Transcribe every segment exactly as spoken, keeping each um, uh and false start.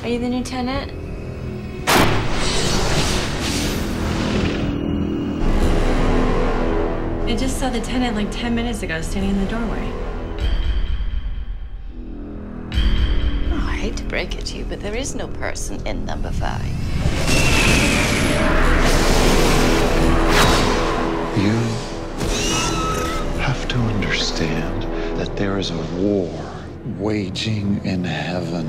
Are you the new tenant? I just saw the tenant like ten minutes ago standing in the doorway. Oh, I hate to break it to you, but there is no person in number five. You have to understand that there is a war waging in heaven.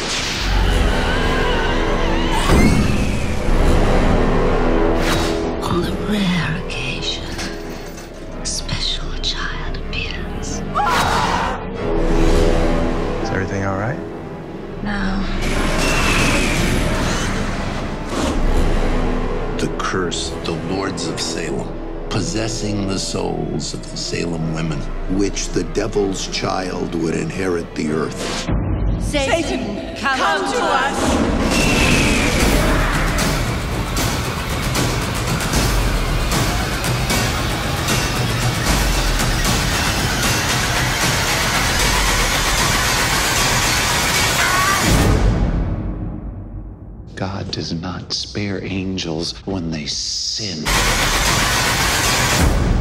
On the rare occasion, a special child appears. Is everything all right? No. The curse, the Lords of Salem, possessing the souls of the Salem women, which the devil's child would inherit the earth. Satan, come, come to us! God does not spare angels when they sin.